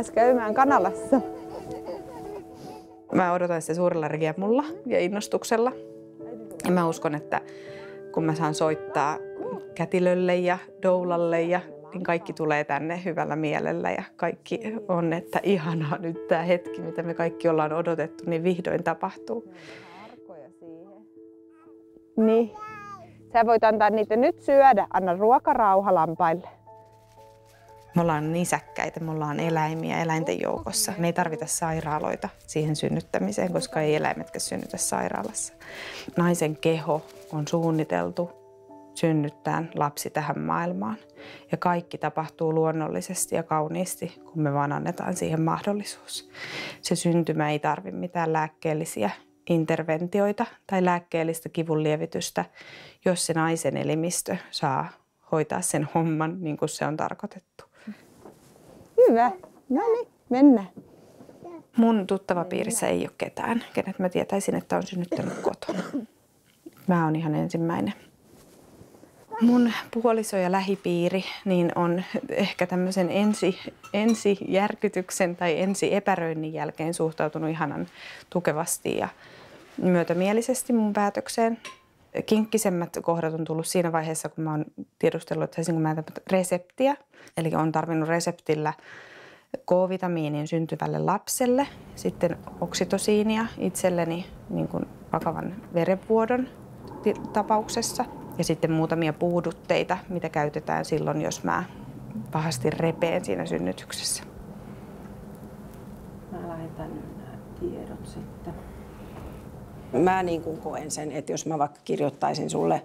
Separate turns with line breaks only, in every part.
pääsi käymään Kanalassa.
Mä odotan sitä suurella riemulla ja innostuksella. Ja mä uskon, että kun mä saan soittaa kätilölle ja doulalle, niin kaikki tulee tänne hyvällä mielellä ja kaikki on, että ihanaa nyt tämä hetki, mitä me kaikki ollaan odotettu, niin vihdoin tapahtuu.
Niin. Sä voit antaa niitä nyt syödä. Anna ruokarauha lampaille.
Me ollaan nisäkkäitä, me ollaan eläimiä eläinten joukossa. Me ei tarvita sairaaloita siihen synnyttämiseen, koska ei eläimetkään synnytä sairaalassa. Naisen keho on suunniteltu synnyttää lapsi tähän maailmaan. Ja kaikki tapahtuu luonnollisesti ja kauniisti, kun me vaan annetaan siihen mahdollisuus. Se syntymä ei tarvitse mitään lääkkeellisiä interventioita tai lääkkeellistä kivunlievitystä, jos se naisen elimistö saa hoitaa sen homman niin kuin se on tarkoitettu.
Hyvä. No niin, mennään.
Mun tuttavapiirissä ei ole ketään, kenet mä tietäisin, että on synnyttänyt kotona. Mä oon ihan ensimmäinen. Mun puoliso ja lähipiiri niin on ehkä tämmöisen ensijärkytyksen tai ensiepäröinnin jälkeen suhtautunut ihanan tukevasti ja myötämielisesti mun päätökseen. Kinkkisemmät kohdat on tullut siinä vaiheessa, kun mä oon tiedustellut, että saisinko mä reseptiä. Eli on tarvinnut reseptillä K-vitamiinin syntyvälle lapselle, sitten oksitosiinia itselleni niin kuin vakavan verenvuodon tapauksessa ja sitten muutamia puudutteita, mitä käytetään silloin, jos mä pahasti repeen siinä synnytyksessä.
Mä lähetän nämä tiedot sitten. Mä niin kuin koen sen, että jos mä vaikka kirjoittaisin sulle,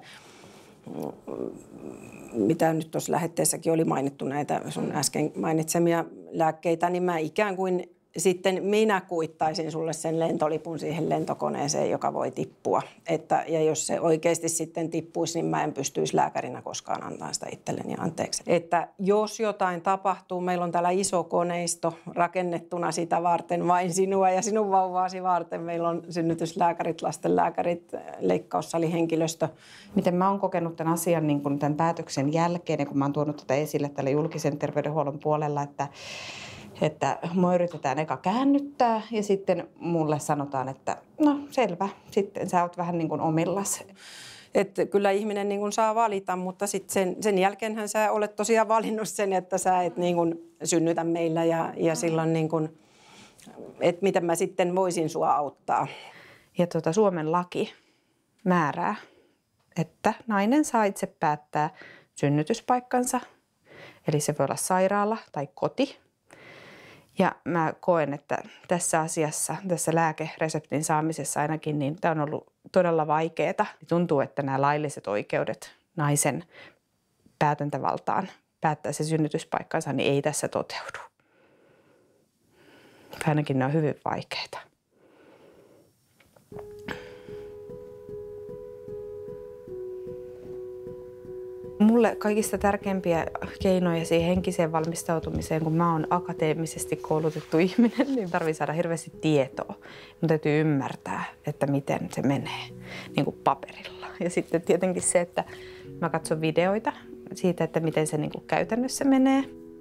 mitä nyt tuossa lähetteessäkin oli mainittu näitä sun äsken mainitsemia lääkkeitä, niin mä ikään kuin sitten minä kuittaisin sulle sen lentolipun siihen lentokoneeseen, joka voi tippua. Ja jos se oikeasti sitten tippuisi, niin mä en pystyisi lääkärinä koskaan antamaan sitä itselleni anteeksi. Että jos jotain tapahtuu, meillä on täällä iso koneisto rakennettuna sitä varten, vain sinua ja sinun vauvaasi varten. Meillä on synnytyslääkärit, lastenlääkärit, leikkaussalihenkilöstö.
Miten mä oon kokenut tämän asian niin kuin tämän päätöksen jälkeen, ja kun mä oon tuonut tätä esille tällä julkisen terveydenhuollon puolella, että mua yritetään eka käännyttää ja sitten mulle sanotaan, että no selvä, sitten sä oot vähän niin kuin omillas.
Että kyllä ihminen niin kuin saa valita, mutta sitten sen jälkeenhän sä olet tosiaan valinnut sen, että sä et niin kuin synnytä meillä ja silloin niin kuin, että miten mä sitten voisin sua auttaa.
Ja Suomen laki määrää, että nainen saa itse päättää synnytyspaikkansa, eli se voi olla sairaala tai koti. Ja mä koen, että tässä asiassa, tässä lääkereseptin saamisessa ainakin, niin tämä on ollut todella vaikeaa. Tuntuu, että nämä lailliset oikeudet naisen päätäntävaltaan päättää se synnytyspaikkansa, niin ei tässä toteudu. Ainakin ne on hyvin vaikeita. Mulle kaikista tärkeimpiä keinoja siihen henkiseen valmistautumiseen, kun mä oon akateemisesti koulutettu ihminen, niin tarvii saada hirveästi tietoa. Mun täytyy ymmärtää, että miten se menee niin kuin paperilla. Ja sitten tietenkin se, että mä katson videoita siitä, että miten se niin kuin käytännössä menee.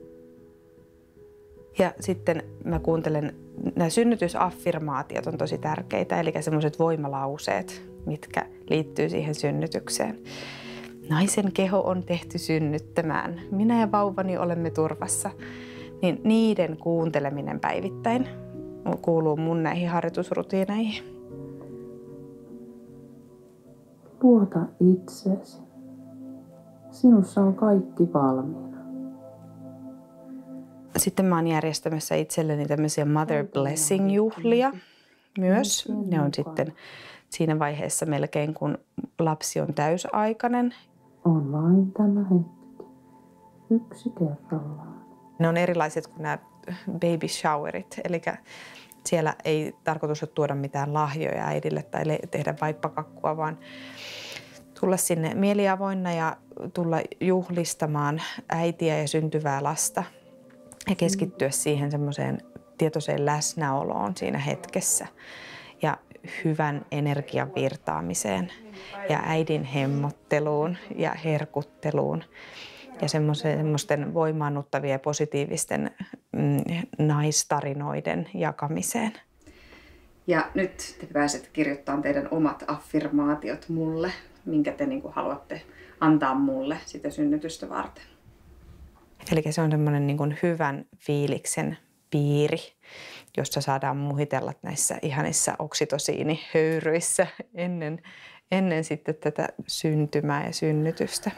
Ja sitten mä kuuntelen, nämä synnytysaffirmaatiot on tosi tärkeitä, eli semmoiset voimalauseet, mitkä liittyy siihen synnytykseen. Naisen keho on tehty synnyttämään. Minä ja vauvani olemme turvassa. Niin niiden kuunteleminen päivittäin kuuluu mun näihin harjoitusrutiineihin.
Luota itseesi. Sinussa on kaikki valmiina.
Sitten mä oon järjestämässä itselleni tämmöisiä Mother Blessing-juhlia myös. Ne on sitten siinä vaiheessa melkein, kun lapsi on täysaikainen.
On vain tämä hetki. Yksi kerrallaan.
Ne on erilaiset kuin nämä baby showerit, eli siellä ei tarkoitus ole tuoda mitään lahjoja äidille tai tehdä vaippakakkua, vaan tulla sinne mieliavoinna ja tulla juhlistamaan äitiä ja syntyvää lasta ja keskittyä siihen semmoiseen tietoiseen läsnäoloon siinä hetkessä ja hyvän energian virtaamiseen ja äidin hemmotteluun ja herkutteluun ja semmoisten voimaannuttavien ja positiivisten naistarinoiden jakamiseen.
Ja nyt te pääsette kirjoittamaan teidän omat affirmaatiot mulle, minkä te niin kuin haluatte antaa mulle sitä synnytystä varten.
Eli se on semmoinen niin kuin hyvän fiiliksen piiri, jossa saadaan muhitella näissä ihanissa oksitosiinihöyryissä ennen sitten tätä syntymää ja synnytystä.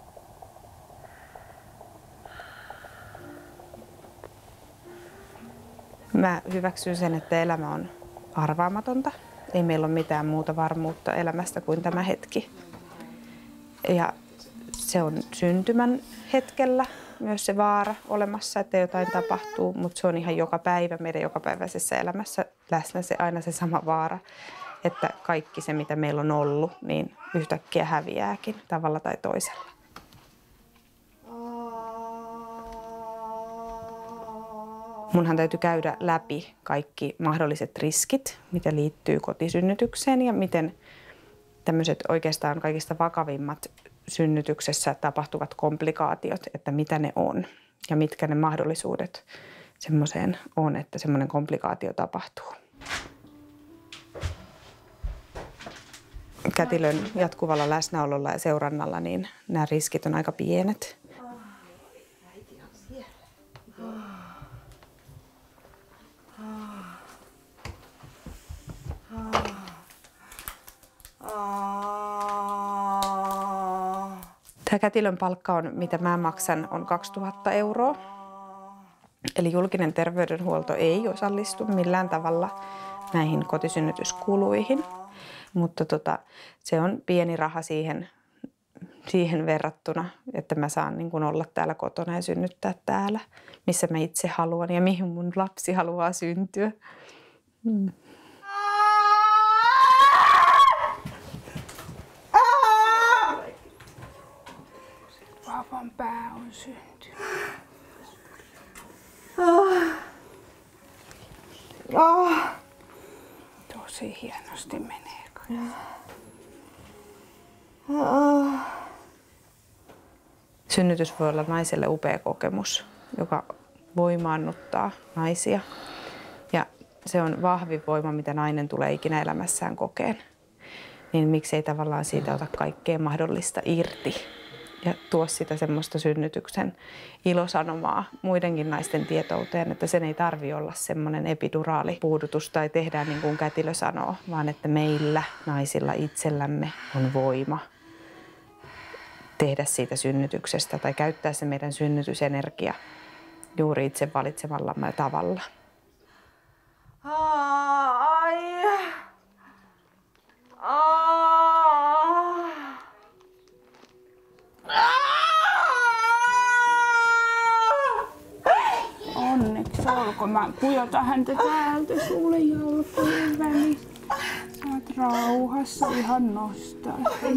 Mä hyväksyn sen, että elämä on arvaamatonta. Ei meillä ole mitään muuta varmuutta elämästä kuin tämä hetki. Ja se on syntymän hetkellä myös se vaara olemassa, että jotain tapahtuu, mutta se on ihan joka päivä meidän jokapäiväisessä elämässä läsnä aina se sama vaara, että kaikki se, mitä meillä on ollut, niin yhtäkkiä häviääkin tavalla tai toisella. Munhan täytyy käydä läpi kaikki mahdolliset riskit, mitä liittyy kotisynnytykseen ja miten tämmöiset oikeastaan kaikista vakavimmat synnytyksessä tapahtuvat komplikaatiot, että mitä ne on ja mitkä ne mahdollisuudet semmoiseen on, että semmoinen komplikaatio tapahtuu. Kätilön jatkuvalla läsnäololla ja seurannalla niin nämä riskit on aika pienet. Tämä kätilön palkka on, mitä mä maksan, on 2000 €. Eli julkinen terveydenhuolto ei osallistu millään tavalla näihin kotisynnytyskuluihin. Mutta se on pieni raha siihen verrattuna, että mä saan niin kuin olla täällä kotona ja synnyttää täällä, missä mä itse haluan ja mihin mun lapsi haluaa syntyä.
Vauvan pää on syntynyt. Tosi hienosti menee.
Synnytys voi olla naiselle upea kokemus, joka voimaannuttaa naisia. Ja se on vahvin voima, mitä nainen tulee ikinä elämässään kokeen. Niin miksei tavallaan siitä ota kaikkea mahdollista irti ja tuo sitä semmoista synnytyksen ilosanomaa muidenkin naisten tietouteen, että sen ei tarvitse olla semmoinen epiduraalipuudutus tai tehdään niin kuin kätilö sanoo, vaan että meillä naisilla itsellämme on voima tehdä siitä synnytyksestä tai käyttää se meidän synnytysenergia juuri itse valitsemallamme tavalla.
Onneksi olkoon. Mä kujotan häntä täältä sulle jalkojen väliin. Sä oot rauhassa ihan nostaa.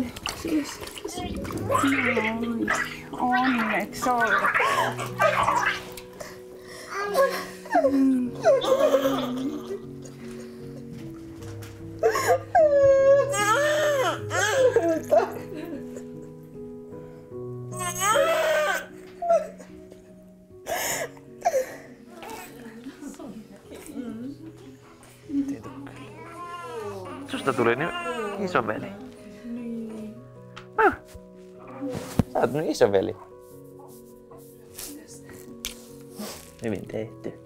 Onneksi olkoon.
Susta tuli nyt isoveli. Sä oot nyt isoveli. Hyvin tehty.